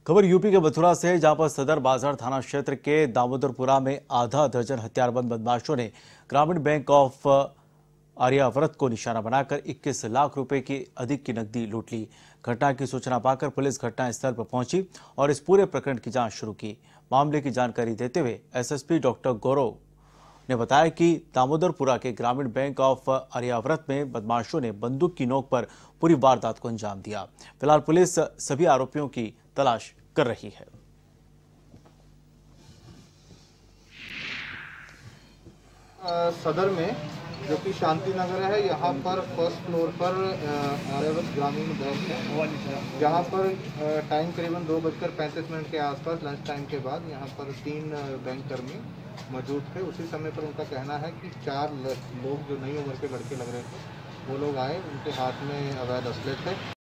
खबर यूपी के मथुरा से है, जहां पर सदर बाजार थाना क्षेत्र के दामोदरपुरा में आधा दर्जन हथियारबंद बदमाशों ने ग्रामीण बैंक ऑफ आर्यावर्त को निशाना बनाकर 21 लाख रुपए की अधिक की नकदी लूट ली। घटना की सूचना पाकर पुलिस घटनास्थल पर पहुंची और इस पूरे प्रकरण की जांच शुरू की। मामले की जानकारी देते हुए एसएसपी डॉक्टर गौरव ने बताया कि दामोदरपुरा के ग्रामीण बैंक ऑफ आर्यावर्त में बदमाशों ने बंदूक की नोक पर पूरी वारदात को अंजाम दिया। फिलहाल पुलिस सभी आरोपियों की तलाश कर रही है। सदर में जो कि शांति नगर है, यहाँ पर फर्स्ट फ्लोर पर आर्यावर्त ग्रामीण बैंक है, जहाँ पर टाइम करीबन 2:35 के आसपास लंच टाइम के बाद यहाँ पर 3 बैंक कर्मी मौजूद थे। उसी समय पर उनका कहना है कि 4 लोग जो नई उम्र के लड़के लग रहे थे वो लोग आए, उनके हाथ में अवैध असले थे।